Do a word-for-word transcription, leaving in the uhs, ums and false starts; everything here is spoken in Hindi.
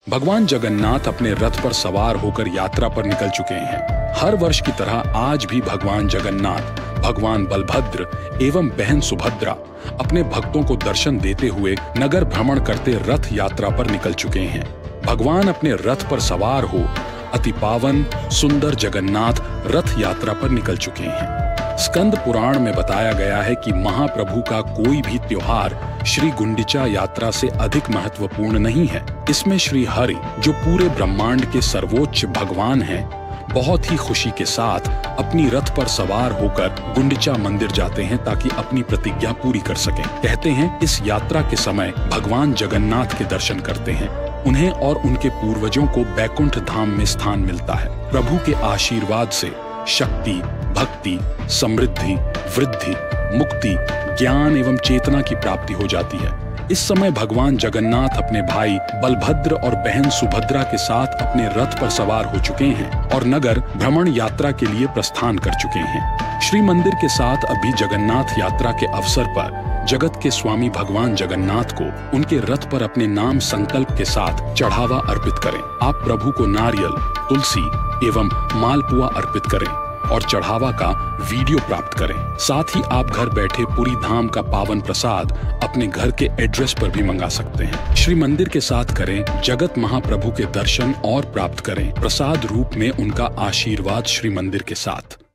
भगवान जगन्नाथ अपने रथ पर सवार होकर यात्रा पर निकल चुके हैं। हर वर्ष की तरह आज भी भगवान जगन्नाथ, भगवान बलभद्र एवं बहन सुभद्रा अपने भक्तों को दर्शन देते हुए नगर भ्रमण करते रथ यात्रा पर निकल चुके हैं। भगवान अपने रथ पर सवार हो अति पावन सुंदर जगन्नाथ रथ यात्रा पर निकल चुके हैं। स्कंद पुराण में बताया गया है कि महाप्रभु का कोई भी त्योहार श्री गुंडिचा यात्रा से अधिक महत्वपूर्ण नहीं है। इसमें श्री हरि, जो पूरे ब्रह्मांड के सर्वोच्च भगवान हैं, बहुत ही खुशी के साथ अपनी रथ पर सवार होकर गुंडिचा मंदिर जाते हैं ताकि अपनी प्रतिज्ञा पूरी कर सकें। कहते हैं इस यात्रा के समय भगवान जगन्नाथ के दर्शन करते हैं। उन्हें और उनके पूर्वजों को बैकुंठ धाम में स्थान मिलता है। प्रभु के आशीर्वाद से शक्ति, भक्ति, समृद्धि, वृद्धि, मुक्ति, ज्ञान एवं चेतना की प्राप्ति हो जाती है। इस समय भगवान जगन्नाथ अपने भाई बलभद्र और बहन सुभद्रा के साथ अपने रथ पर सवार हो चुके हैं और नगर भ्रमण यात्रा के लिए प्रस्थान कर चुके हैं। श्री मंदिर के साथ अभी जगन्नाथ यात्रा के अवसर पर जगत के स्वामी भगवान जगन्नाथ को उनके रथ पर अपने नाम संकल्प के साथ चढ़ावा अर्पित करें। आप प्रभु को नारियल, तुलसी एवं मालपुआ अर्पित करें और चढ़ावा का वीडियो प्राप्त करें। साथ ही आप घर बैठे पुरी धाम का पावन प्रसाद अपने घर के एड्रेस पर भी मंगा सकते हैं। श्री मंदिर के साथ करें जगत महाप्रभु के दर्शन और प्राप्त करें प्रसाद रूप में उनका आशीर्वाद श्री मंदिर के साथ।